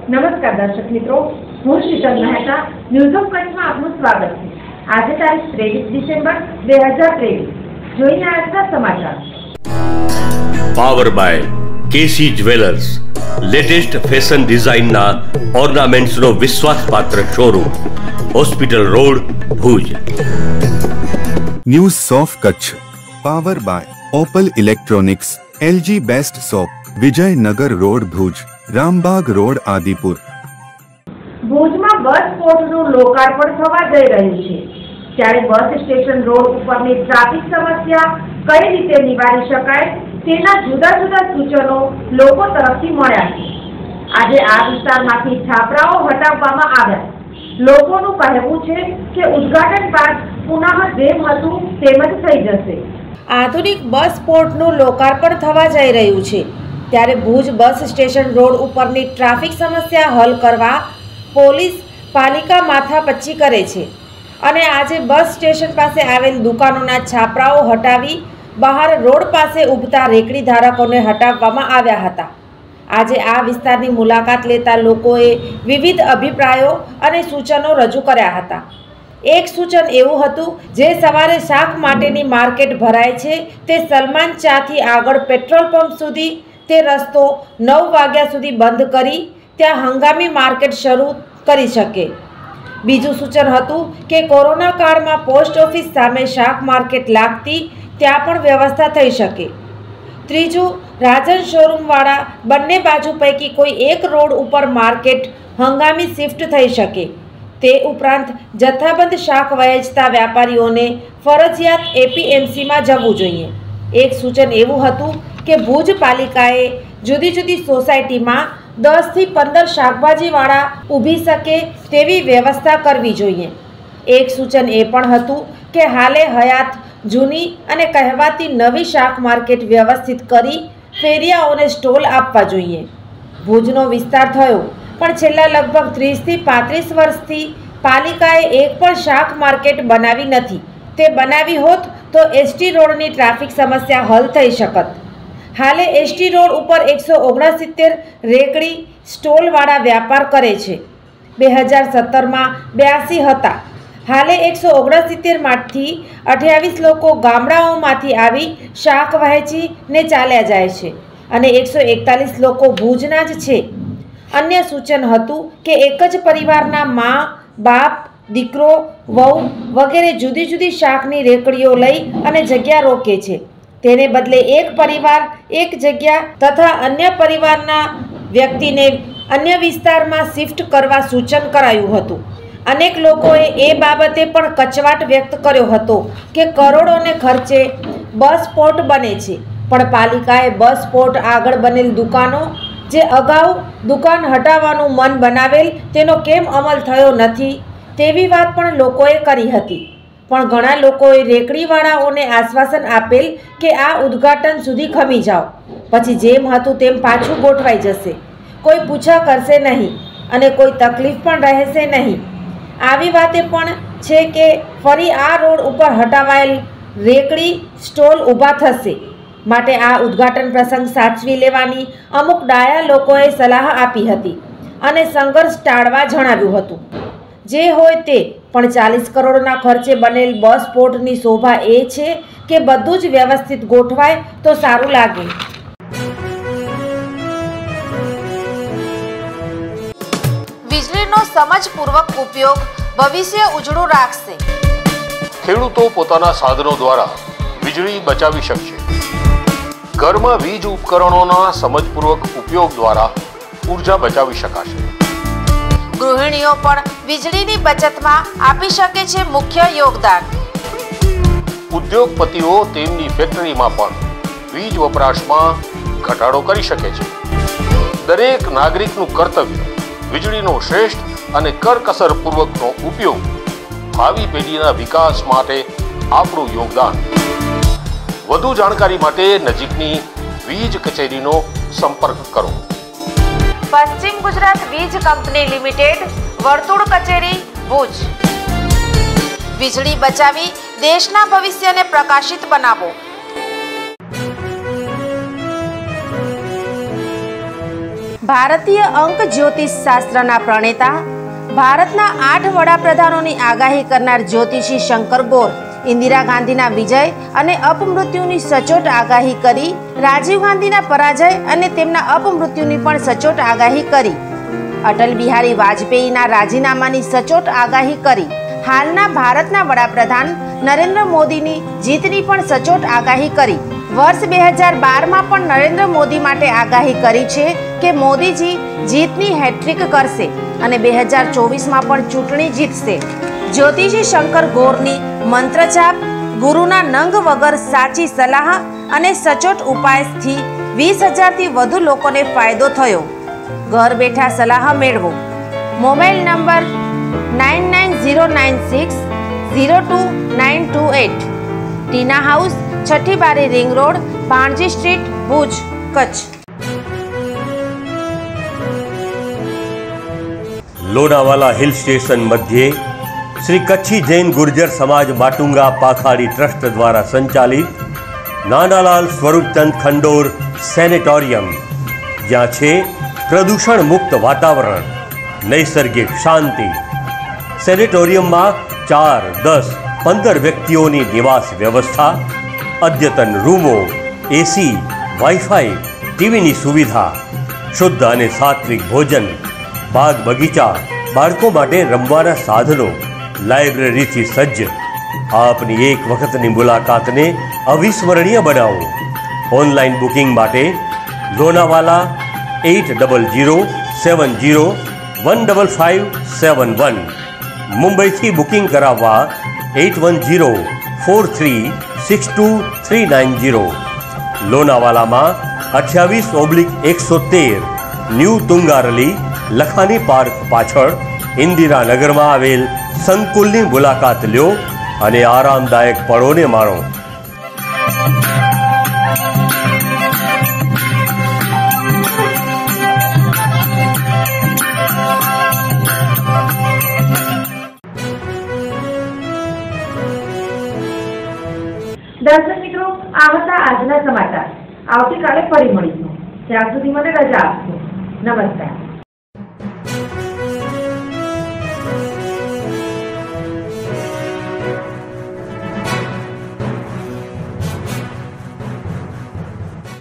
નમસ્કાર દર્શક મિત્રો, હું શીતલ મહેતા ન્યૂઝ ઓફ કચ્છમાં આપનું સ્વાગત છે। આજે તારીખ 23 ડિસેમ્બર 2023। જોઈએ આજના સમાચાર। Power by K C jewellers, latest fashion ડિઝાઇનના ઓર્નામેન્ટ્સનો વિશ્વાસપાત્ર showroom, hospital road, Bhuj. News of Kutch power by opal electronics, LG best shop, Vijaynagar road, Bhuj, Rambagh road, Adipur. ભુજમાં બસ પોર્ટનું લોકાર્પણ થવા જઈ રહ્યું છે, ત્યારે બસ સ્ટેશન રોડ ઉપરની ટ્રાફિક સમસ્યા કઈ રીતે નિવારી શકાય તેના જુદા જુદા સૂચનો લોકો તરફથી મળ્યા છે। આજે આ વિસ્તારમાંથી છાપરાઓ હટાવવામાં આવ્યા। લોકોનું કહેવું છે કે ઉદ્ઘાટન બાદ પુનઃ જેમ હતું તેમ જ થઈ જશે। આધુનિક બસ પોર્ટનું લોકાર્પણ થવા જઈ રહ્યું છે, ત્યારે ભુજ બસ સ્ટેશન રોડ ઉપરની ટ્રાફિક સમસ્યા હલ કરવા પોલીસ પાલિકા માથાપચ્છી કરે છે અને આજે બસ સ્ટેશન પાસે આવેલ દુકાનોના છાપરાઓ હટાવી બહાર રોડ પાસે ઊભતા રેકડી ધારકોને હટાવવામાં આવ્યા હતા। આજે આ વિસ્તારની મુલાકાત લેતા લોકોએ વિવિધ અભિપ્રાયો અને સૂચનો રજૂ કર્યા હતા। એક સૂચન એવું હતું, જે સવારે શાક માટેની માર્કેટ ભરાય છે તે સલમાન ચાથી આગળ પેટ્રોલ પંપ સુધી તે રસ્તો 9 વાગ્યા સુધી બંધ કરી ત્યાં હંગામી માર્કેટ શરૂ કરી શકે। બીજું સૂચન હતું કે કોરોના કાળમાં પોસ્ટ ઓફિસ સામે શાક માર્કેટ લાગતી ત્યાં પણ વ્યવસ્થા થઈ શકે। ત્રીજું, રાજન શોરૂમવાળા બંને બાજુ પૈકી કોઈ એક રોડ ઉપર માર્કેટ હંગામી શિફ્ટ થઈ શકે। તે ઉપરાંત જથ્થાબંધ શાક વેચતા વ્યાપારીઓને ફરજિયાત એપીએમસીમાં જવું જોઈએ। એક સૂચન એવું હતું કે ભુજ પાલિકાએ જુદી જુદી સોસાયટીમાં 10 થી 15 શાકભાજીવાળા ઊભી શકે તેવી વ્યવસ્થા કરવી જોઈએ। એક સૂચન એ પણ હતું કે હાલે હયાત જૂની અને કહેવાતી નવી શાક માર્કેટ વ્યવસ્થિત કરી ફેરિયાઓને સ્ટોલ આપવા જોઈએ। ભુજનો વિસ્તાર થયો, પણ છેલ્લા લગભગ 30 થી 35 વર્ષથી પાલિકાએ એક પણ શાક માર્કેટ બનાવી નથી। તે બનાવી હોત તો એસટી રોડની ટ્રાફિક સમસ્યા હલ થઈ શકત। હાલે એસટી રોડ ઉપર 169 રેકડી સ્ટોલવાળા વ્યાપાર કરે છે। 2017માં 82 હતા। હાલે 169માંથી 28 લોકો ગામડાઓમાંથી આવી શાક વહેંચીને ચાલ્યા જાય છે અને 141 લોકો ભુજના જ છે। અન્ય સૂચન હતું કે એક જ પરિવારના મા, બાપ, દીકરો, વહુ વગેરે જુદી જુદી શાકની રેકડીઓ લઈ અને જગ્યા રોકે છે, તેને બદલે એક પરિવાર એક જગ્યા તથા અન્ય પરિવારના વ્યક્તિને અન્ય વિસ્તારમાં શિફ્ટ કરવા સૂચન કરાયું હતું। અનેક લોકોએ એ બાબતે પણ કચવાટ વ્યક્ત કર્યો હતો કે કરોડોને ખર્ચે બસ પોર્ટ બને છે, પણ પાલિકાએ બસ પોર્ટ આગળ બનેલ દુકાનો જે અગાઉ દુકાન હટાવવાનું મન બનાવેલ તેનો કેમ અમલ થયો નથી તેવી વાત પણ લોકોએ કરી હતી। પણ ઘણા લોકોએ રેકડીવાળાઓને આશ્વાસન આપેલ કે આ ઉદ્ઘાટન સુધી ખમી જાઓ, પછી જેમ હતું તેમ પાછું ગોઠવાઈ જશે, કોઈ પૂછા કરશે નહીં અને કોઈ તકલીફ પણ રહેશે નહીં। આવી વાતે પણ છે કે ફરી આ રોડ ઉપર હટાવાયેલ રેકડી સ્ટોલ ઊભા થશે, માટે આ ઉદ્ઘાટન પ્રસંગ સાચવી લેવાની અમુક ડાયા લોકોએ સલાહ આપી હતી અને સંઘર્ષ ટાળવા જણાવ્યું હતું। જે હોય તે, પણ 40 કરોડના ખર્ચે બનેલ બસ પોર્ટની શોભા એ છે કે બધું જ વ્યવસ્થિત ગોઠવાય તો સારું લાગે। વીજળીનો સમજપૂર્વક ઉપયોગ ભવિષ્ય ઉજળું રાખશે। ખેડૂતો પોતાના સાધનો દ્વારા વીજળી બચાવી શકશે। ઘરમાં વીજ ઉપકરણોના સમજપૂર્વક ઉપયોગ દ્વારા ઊર્જા બચાવી શકાશે। ગૃહિણીઓ પણ વીજળીની બચતમાં આપી શકે છે મુખ્ય યોગદાન। ઉદ્યોગપતિઓ તેમની ફેક્ટરીમાં પણ વીજ વપરાશમાં ઘટાડો કરી શકે છે। દરેક નાગરિકનું કર્તવ્ય વીજળીનો શ્રેષ્ઠ અને કરકસરપૂર્વકનો ઉપયોગ ભાવિ પેઢીના વિકાસ માટે આપણું યોગદાન। વધુ જાણકારી માટે નજીકની વીજ કચેરીનો સંપર્ક કરો। પશ્ચિમ ગુજરાત વીજ કંપની લિમિટેડ, વર્તુળ કચેરી, ભુજ। વીજળી બચાવી દેશના ભવિષ્યને પ્રકાશિત બનાવો। ભારતીય અંક જ્યોતિષ શાસ્ત્રના પ્રણેતા, ભારતના 8 વડાપ્રધાનોની આગાહી કરનાર જ્યોતિષી શંકર ગોર ઇન્દિરા ગાંધીના વિજય અને અપમૃત્યુની સચોટ આગાહી કરી, રાજીવ ગાંધીના પરાજય અને તેમના અપમૃત્યુની પણ સચોટ આગાહી કરી, અટલ બિહારી વાજપેયીના રાજીનામાની સચોટ આગાહી કરી, હાલના ભારતના વડાપ્રધાન નરેન્દ્ર મોદીની જીતની પણ સચોટ આગાહી કરી. વર્ષ 2012માં પણ નરેન્દ્ર મોદી માટે આગાહી કરી છે કે મોદીજી જીતની હેટ્રિક કરશે અને 2024માં પણ ચૂંટણી જીતશે. જ્યોતિષી શંકર ગોરની મંત્રજાપ, ગુરુના નંગ વગર સાચી સલાહ અને સચોટ ઉપાયથી 20,000થી વધુ લોકોને ફાયદો થયો. ઘર બેઠા સલાહ મેળવો. Mobile number 9909602928. ટીના હાઉસ, છઠ્ઠી બારી ring road, Bhanji street, Bhuj, Kutch. Lonavala hill station मध्य श्री कच्छी जैन गुर्जर समाज माटुंगा पाखाड़ी ट्रस्ट द्वारा संचालित नानालाल स्वरूपचंद खंडोर सेनेटोरियम, જ્યાં છે પ્રદૂષણ મુક્ત વાતાવરણ, નૈસર્ગિક શાંતિ. સેનેટોરિયમમાં 4, 10, 15 વ્યક્તિઓની નિવાસ વ્યવસ્થા, અદ્યતન રૂમો, એસી, વાઈફાઈ, ટીવીની સુવિધા, શુદ્ધ અને સાત્વિક ભોજન, બાગ બગીચા, બાળકો માટે રમવાના સાધનો, લાઇબ્રેરીથી સજ્જ. આપની એક વખતની મુલાકાતને અવિસ્મરણીય બનાવો. ઓનલાઈન બુકિંગ માટે લોનાવાલા 8070155171, મુંબઈથી બુકિંગ કરાવવા 8104362390. લોનાવાલામાં 28/113 ન્યૂ તુંગારલી લખાની પાર્ક પાછળ ઇન્દિરાનગરમાં આવેલ સંકુલની મુલાકાત લ્યો અને આરામદાયક પળોને માણો. દર્શક મિત્રો, આ હતા આજના સમાચાર. આવતીકાલે ફરી મળીશું. ત્યાં સુધી મને રજા આપશો. નમસ્કાર.